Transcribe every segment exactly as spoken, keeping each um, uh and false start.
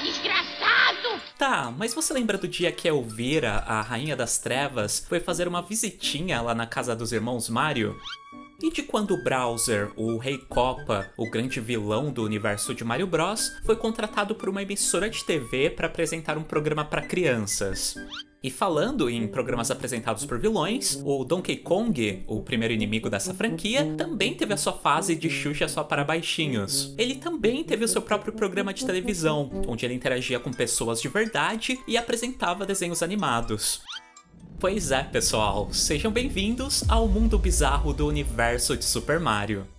desgraçado! Tá, mas você lembra do dia que a Elvira, a Rainha das Trevas, foi fazer uma visitinha lá na casa dos irmãos Mario? E de quando o Bowser, o Rei Copa, o grande vilão do universo de Mario Bros, foi contratado por uma emissora de T V para apresentar um programa para crianças? E falando em programas apresentados por vilões, o Donkey Kong, o primeiro inimigo dessa franquia, também teve a sua fase de Xuxa só para baixinhos. Ele também teve o seu próprio programa de televisão, onde ele interagia com pessoas de verdade e apresentava desenhos animados. Pois é, pessoal, sejam bem-vindos ao mundo bizarro do universo de Super Mario.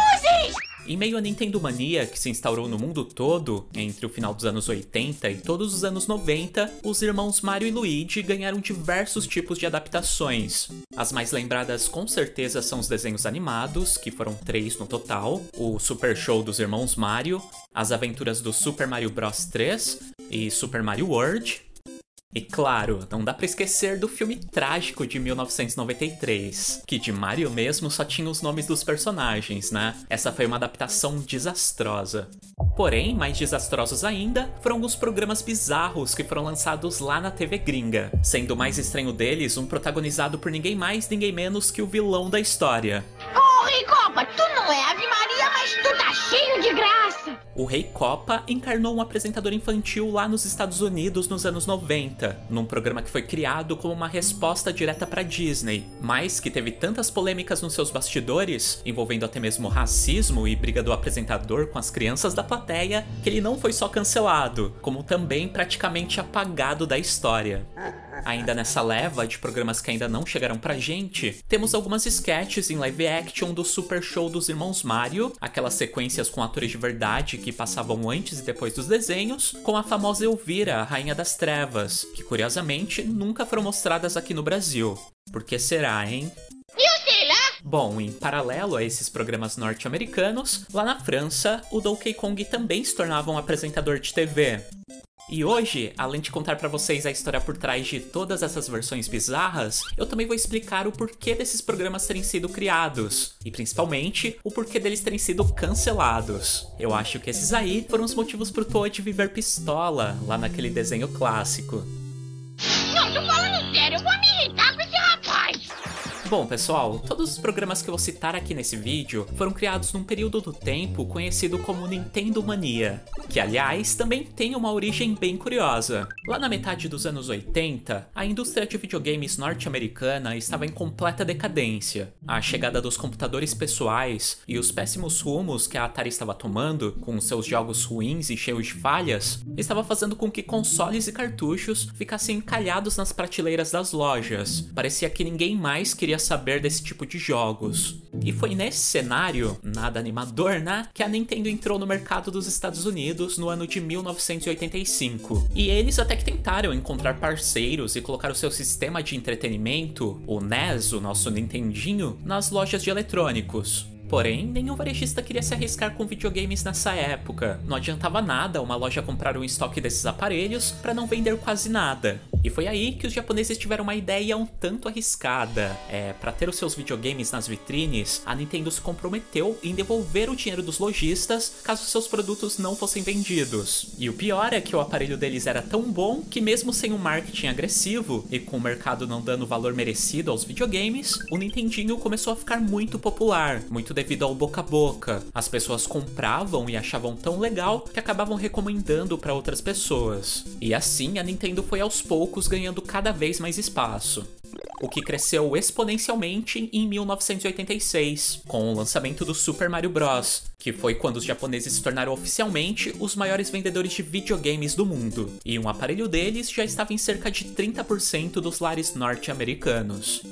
Em meio à Nintendo Mania, que se instaurou no mundo todo, entre o final dos anos oitenta e todos os anos noventa, os irmãos Mario e Luigi ganharam diversos tipos de adaptações. As mais lembradas com certeza são os desenhos animados, que foram três no total, o Super Show dos irmãos Mario, as aventuras do Super Mario Bros três e Super Mario World. E claro, não dá pra esquecer do filme trágico de mil novecentos e noventa e três, que de Mario mesmo só tinha os nomes dos personagens, né? Essa foi uma adaptação desastrosa. Porém, mais desastrosos ainda, foram os programas bizarros que foram lançados lá na T V gringa, sendo o mais estranho deles um protagonizado por ninguém mais, ninguém menos que o vilão da história. Ô, Rei Copa, tu não é Ave Maria, mas tu tá cheio de graça! O Rei Copa encarnou um apresentador infantil lá nos Estados Unidos nos anos noventa, num programa que foi criado como uma resposta direta pra Disney, mas que teve tantas polêmicas nos seus bastidores, envolvendo até mesmo racismo e briga do apresentador com as crianças da plateia, que ele não foi só cancelado, como também praticamente apagado da história. Ainda nessa leva de programas que ainda não chegaram pra gente, temos algumas sketches em live action do Super Show dos Irmãos Mario, aquelas sequências com atores de verdade que passavam antes e depois dos desenhos, com a famosa Elvira, a Rainha das Trevas, que curiosamente nunca foram mostradas aqui no Brasil. Por que será, hein? Eu sei lá! Bom, em paralelo a esses programas norte-americanos, lá na França, o Donkey Kong também se tornava um apresentador de T V. E hoje, além de contar pra vocês a história por trás de todas essas versões bizarras, eu também vou explicar o porquê desses programas terem sido criados, e principalmente, o porquê deles terem sido cancelados. Eu acho que esses aí foram os motivos pro Toad viver pistola, lá naquele desenho clássico. Não, tô falando sério, eu vou me irritar com esse rapaz! Bom, pessoal, todos os programas que eu vou citar aqui nesse vídeo foram criados num período do tempo conhecido como Nintendo Mania, que aliás também tem uma origem bem curiosa. Lá na metade dos anos oitenta, a indústria de videogames norte-americana estava em completa decadência. A chegada dos computadores pessoais e os péssimos rumos que a Atari estava tomando, com seus jogos ruins e cheios de falhas, estava fazendo com que consoles e cartuchos ficassem encalhados nas prateleiras das lojas. Parecia que ninguém mais queria saber desse tipo de jogos. E foi nesse cenário, nada animador, né, que a Nintendo entrou no mercado dos Estados Unidos no ano de mil novecentos e oitenta e cinco. E eles até que tentaram encontrar parceiros e colocar o seu sistema de entretenimento, o N E S, o nosso Nintendinho, nas lojas de eletrônicos. Porém, nenhum varejista queria se arriscar com videogames nessa época. Não adiantava nada uma loja comprar um estoque desses aparelhos para não vender quase nada. E foi aí que os japoneses tiveram uma ideia um tanto arriscada. É, para ter os seus videogames nas vitrines, a Nintendo se comprometeu em devolver o dinheiro dos lojistas caso seus produtos não fossem vendidos. E o pior é que o aparelho deles era tão bom que mesmo sem um marketing agressivo e com o mercado não dando o valor merecido aos videogames, o Nintendinho começou a ficar muito popular, muito devido ao boca a boca. As pessoas compravam e achavam tão legal que acabavam recomendando para outras pessoas. E assim a Nintendo foi aos poucos ganhando cada vez mais espaço, o que cresceu exponencialmente em mil novecentos e oitenta e seis, com o lançamento do Super Mario Bros, que foi quando os japoneses se tornaram oficialmente os maiores vendedores de videogames do mundo, e um aparelho deles já estava em cerca de trinta por cento dos lares norte-americanos.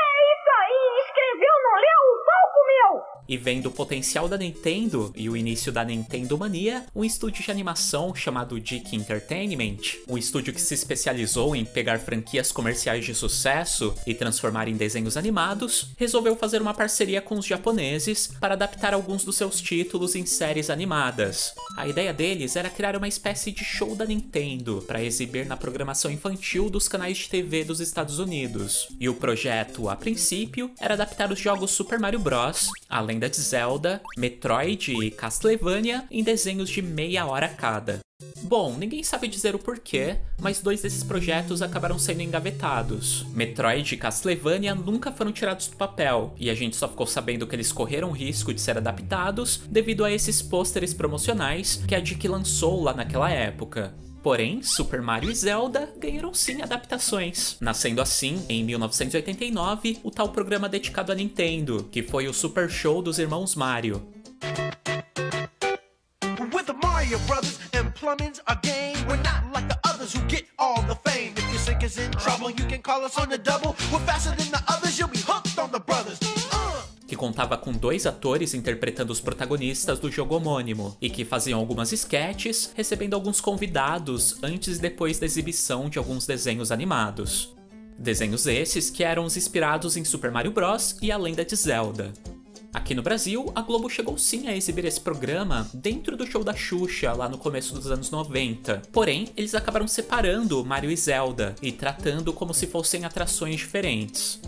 E vendo o potencial da Nintendo e o início da Nintendo Mania, um estúdio de animação chamado DIC Entertainment, um estúdio que se especializou em pegar franquias comerciais de sucesso e transformar em desenhos animados, resolveu fazer uma parceria com os japoneses para adaptar alguns dos seus títulos em séries animadas. A ideia deles era criar uma espécie de show da Nintendo para exibir na programação infantil dos canais de T V dos Estados Unidos. E o projeto, a princípio, era adaptar os jogos Super Mario Bros, além de Zelda, Metroid e Castlevania em desenhos de meia hora cada. Bom, ninguém sabe dizer o porquê, mas dois desses projetos acabaram sendo engavetados. Metroid e Castlevania nunca foram tirados do papel, e a gente só ficou sabendo que eles correram risco de ser adaptados devido a esses pôsteres promocionais que a D I C lançou lá naquela época. Porém, Super Mario e Zelda ganharam sim adaptações, nascendo assim, em mil novecentos e oitenta e nove, o tal programa dedicado à Nintendo, que foi o Super Show dos Irmãos Mario. With the Mario Brothers and plumbing's a game. We're not like the others who get all the fame. If your sink is in trouble, you can call us on the double. We're faster than the others, you'll be hooked on the brothers. Que contava com dois atores interpretando os protagonistas do jogo homônimo, e que faziam algumas sketches, recebendo alguns convidados antes e depois da exibição de alguns desenhos animados. Desenhos esses que eram os inspirados em Super Mario Bros. E a Lenda de Zelda. Aqui no Brasil, a Globo chegou sim a exibir esse programa dentro do show da Xuxa, lá no começo dos anos noventa. Porém, eles acabaram separando Mario e Zelda, e tratando como se fossem atrações diferentes.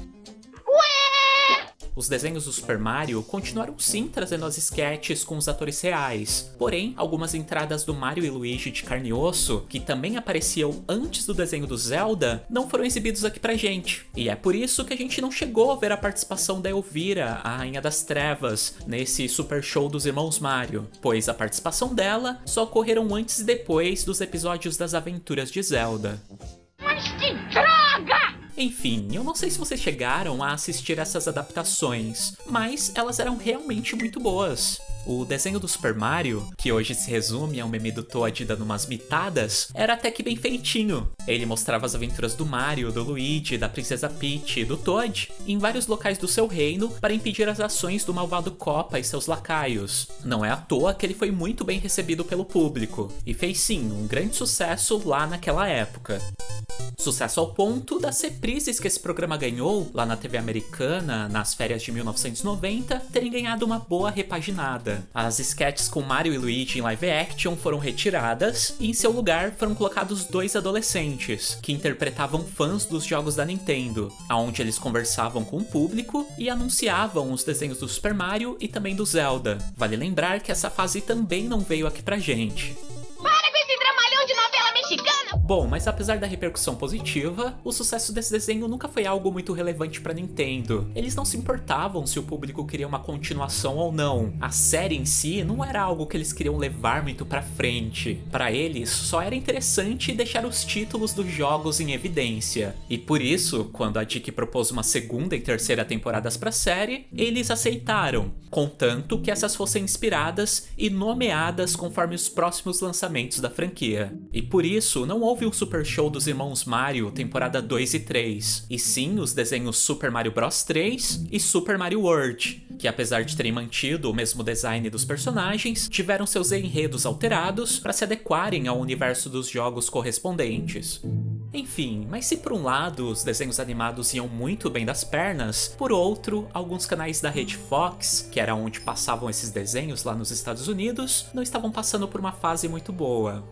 Os desenhos do Super Mario continuaram sim trazendo as sketches com os atores reais, porém, algumas entradas do Mario e Luigi de carne e osso, que também apareciam antes do desenho do Zelda, não foram exibidos aqui pra gente. E é por isso que a gente não chegou a ver a participação da Elvira, a Rainha das Trevas, nesse Super Show dos Irmãos Mario, pois a participação dela só ocorreram antes e depois dos episódios das Aventuras de Zelda. Mas que droga! Enfim, eu não sei se vocês chegaram a assistir essas adaptações, mas elas eram realmente muito boas. O desenho do Super Mario, que hoje se resume a um meme do Toad dando umas mitadas, era até que bem feitinho. Ele mostrava as aventuras do Mario, do Luigi, da Princesa Peach e do Toad em vários locais do seu reino para impedir as ações do malvado Koopa e seus lacaios. Não é à toa que ele foi muito bem recebido pelo público, e fez sim um grande sucesso lá naquela época. Sucesso ao ponto das reprises que esse programa ganhou lá na T V americana, nas férias de mil novecentos e noventa, terem ganhado uma boa repaginada. As sketches com Mario e Luigi em live action foram retiradas e em seu lugar foram colocados dois adolescentes que interpretavam fãs dos jogos da Nintendo, onde eles conversavam com o público e anunciavam os desenhos do Super Mario e também do Zelda. Vale lembrar que essa fase também não veio aqui pra gente. Para com esse dramalhão de novela mexicana! Bom, mas apesar da repercussão positiva, o sucesso desse desenho nunca foi algo muito relevante pra Nintendo. Eles não se importavam se o público queria uma continuação ou não. A série em si não era algo que eles queriam levar muito pra frente. Pra eles, só era interessante deixar os títulos dos jogos em evidência. E por isso, quando a D I C propôs uma segunda e terceira temporadas pra série, eles aceitaram, contanto que essas fossem inspiradas e nomeadas conforme os próximos lançamentos da franquia. E por isso, não houve um Super Show dos Irmãos Mario temporada dois e três, e sim os desenhos Super Mario Bros três e Super Mario World, que apesar de terem mantido o mesmo design dos personagens, tiveram seus enredos alterados para se adequarem ao universo dos jogos correspondentes. Enfim, mas se por um lado os desenhos animados iam muito bem das pernas, por outro, alguns canais da rede Fox, que era onde passavam esses desenhos lá nos Estados Unidos, não estavam passando por uma fase muito boa.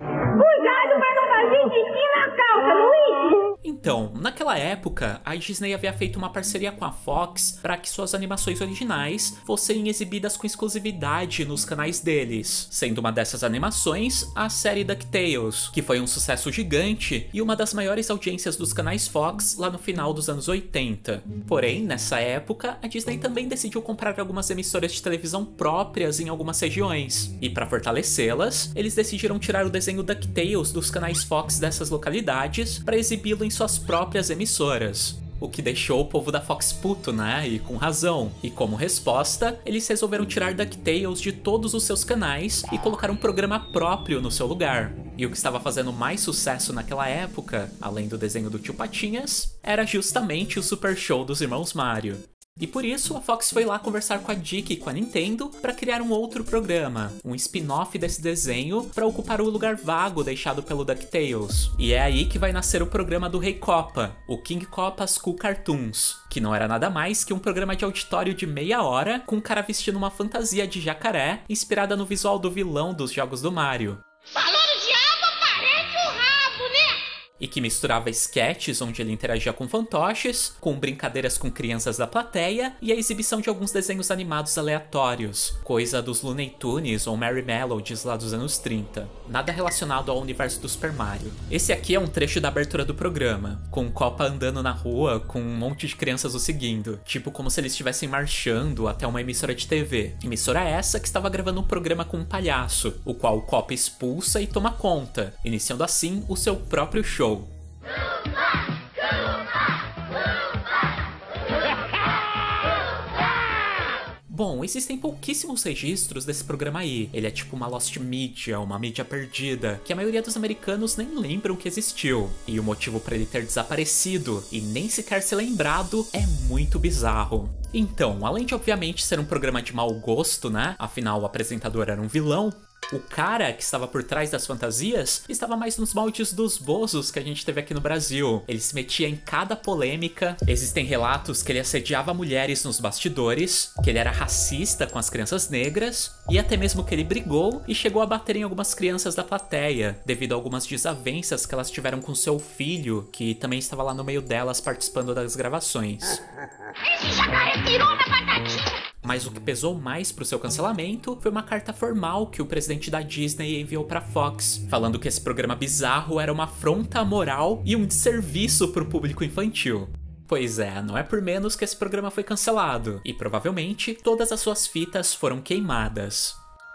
Então, naquela época, a Disney havia feito uma parceria com a Fox para que suas animações originais fossem exibidas com exclusividade nos canais deles, sendo uma dessas animações a série DuckTales, que foi um sucesso gigante e uma das maiores audiências dos canais Fox lá no final dos anos oitenta. Porém, nessa época, a Disney também decidiu comprar algumas emissoras de televisão próprias em algumas regiões, e para fortalecê-las, eles decidiram tirar o desenho DuckTales dos canais Fox dessas localidades para exibi-lo em suas próprias emissoras. O que deixou o povo da Fox puto, né? E com razão. E como resposta, eles resolveram tirar DuckTales de todos os seus canais e colocar um programa próprio no seu lugar. E o que estava fazendo mais sucesso naquela época, além do desenho do Tio Patinhas, era justamente o Super Show dos Irmãos Mario. E por isso, a Fox foi lá conversar com a D I C e com a Nintendo para criar um outro programa, um spin-off desse desenho para ocupar o lugar vago deixado pelo DuckTales. E é aí que vai nascer o programa do Rei Koopa, o King Koopa's Cool Cartoons, que não era nada mais que um programa de auditório de meia hora com um cara vestindo uma fantasia de jacaré inspirada no visual do vilão dos jogos do Mario. Falando de água, parece o rabo, né? e que misturava sketches onde ele interagia com fantoches, com brincadeiras com crianças da plateia e a exibição de alguns desenhos animados aleatórios, coisa dos Looney Tunes ou Merry Melodies lá dos anos trinta. Nada relacionado ao universo do Super Mario. Esse aqui é um trecho da abertura do programa, com o Koopa andando na rua com um monte de crianças o seguindo, tipo como se eles estivessem marchando até uma emissora de T V. Emissora essa que estava gravando um programa com um palhaço, o qual o Koopa expulsa e toma conta, iniciando assim o seu próprio show. Bom, existem pouquíssimos registros desse programa aí. Ele é tipo uma lost media, uma mídia perdida, que a maioria dos americanos nem lembram que existiu. E o motivo para ele ter desaparecido e nem sequer ser lembrado é muito bizarro. Então, além de obviamente ser um programa de mau gosto, né? Afinal, o apresentador era um vilão. O cara que estava por trás das fantasias estava mais nos moldes dos bozos que a gente teve aqui no Brasil. Ele se metia em cada polêmica. Existem relatos que ele assediava mulheres nos bastidores, que ele era racista com as crianças negras, e até mesmo que ele brigou e chegou a bater em algumas crianças da plateia, devido a algumas desavenças que elas tiveram com seu filho, que também estava lá no meio delas participando das gravações. Esse jacaré pirou na batatinha! Mas o que pesou mais pro seu cancelamento foi uma carta formal que o presidente da Disney enviou pra Fox, falando que esse programa bizarro era uma afronta à moral e um desserviço pro público infantil. Pois é, não é por menos que esse programa foi cancelado, e provavelmente todas as suas fitas foram queimadas.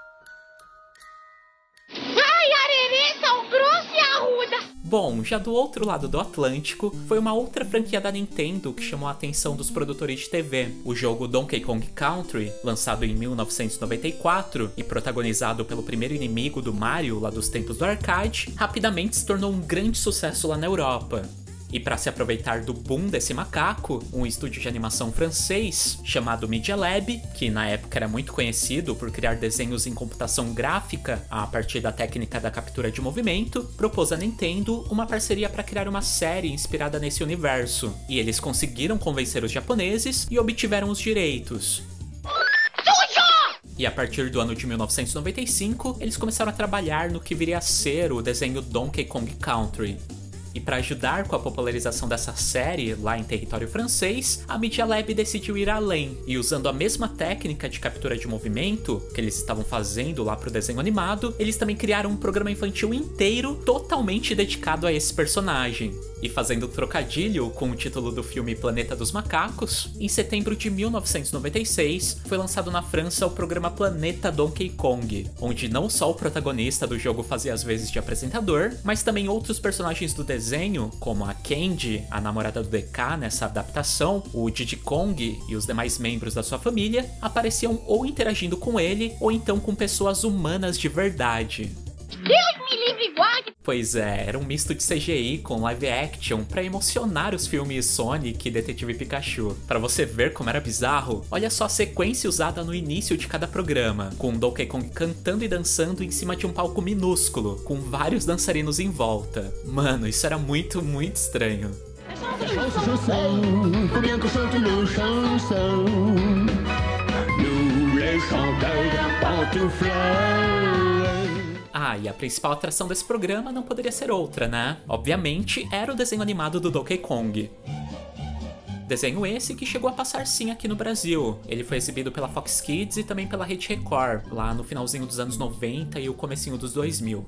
Ai, arerê, sal grosso e arruda! Bom, já do outro lado do Atlântico, foi uma outra franquia da Nintendo que chamou a atenção dos produtores de T V. O jogo Donkey Kong Country, lançado em mil novecentos e noventa e quatro e protagonizado pelo primeiro inimigo do Mario lá dos tempos do arcade, rapidamente se tornou um grande sucesso lá na Europa. E para se aproveitar do boom desse macaco, um estúdio de animação francês chamado Media Lab, que na época era muito conhecido por criar desenhos em computação gráfica a partir da técnica da captura de movimento, propôs à Nintendo uma parceria para criar uma série inspirada nesse universo. E eles conseguiram convencer os japoneses e obtiveram os direitos. E a partir do ano de mil novecentos e noventa e cinco, eles começaram a trabalhar no que viria a ser o desenho Donkey Kong Country. E para ajudar com a popularização dessa série lá em território francês, a Media Lab decidiu ir além, e usando a mesma técnica de captura de movimento que eles estavam fazendo lá pro desenho animado, eles também criaram um programa infantil inteiro totalmente dedicado a esse personagem. E fazendo trocadilho com o título do filme Planeta dos Macacos, em setembro de mil novecentos e noventa e seis foi lançado na França o programa Planeta Donkey Kong, onde não só o protagonista do jogo fazia as vezes de apresentador, mas também outros personagens do desenho, como a Candy, a namorada do D K nessa adaptação, o Diddy Kong e os demais membros da sua família, apareciam ou interagindo com ele, ou então com pessoas humanas de verdade. Deus me livre e guarde! Pois é, era um misto de C G I com live action pra emocionar os filmes Sonic e Detetive Pikachu. Pra você ver como era bizarro, olha só a sequência usada no início de cada programa, com Donkey Kong cantando e dançando em cima de um palco minúsculo, com vários dançarinos em volta. Mano, isso era muito, muito estranho. Ah, e a principal atração desse programa não poderia ser outra, né? Obviamente, era o desenho animado do Donkey Kong. Desenho esse que chegou a passar sim aqui no Brasil. Ele foi exibido pela Fox Kids e também pela Rede Record, lá no finalzinho dos anos noventa e o comecinho dos dois mil.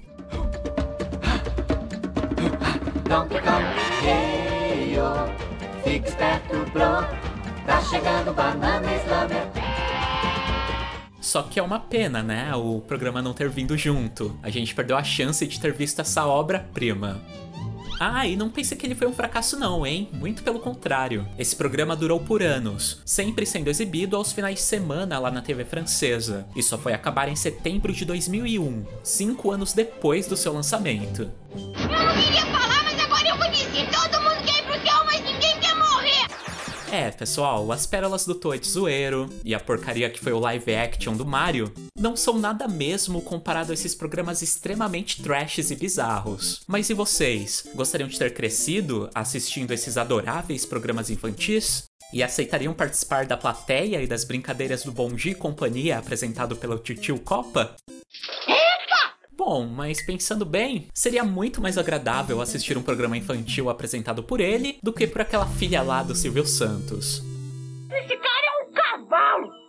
Donkey Kong, hey, oh, fica esperto, bro, tá chegando Banana Slammer. Só que é uma pena, né, o programa não ter vindo junto. A gente perdeu a chance de ter visto essa obra-prima. Ah, e não pense que ele foi um fracasso não, hein? Muito pelo contrário. Esse programa durou por anos, sempre sendo exibido aos finais de semana lá na T V francesa. E só foi acabar em setembro de dois mil e um, cinco anos depois do seu lançamento. Eu não queria falar, mas agora eu vou dizer. Todo mundo quer ir pro céu, mas ninguém quer morrer. É, pessoal, as pérolas do Toad zoeiro e a porcaria que foi o live action do Mario não são nada mesmo comparado a esses programas extremamente trashes e bizarros. Mas e vocês? Gostariam de ter crescido assistindo esses adoráveis programas infantis? E aceitariam participar da plateia e das brincadeiras do Bom Dia e Companhia apresentado pelo Titio Koopa? Epa! Bom, mas pensando bem, seria muito mais agradável assistir um programa infantil apresentado por ele do que por aquela filha lá do Silvio Santos. Esse cara é um cavalo!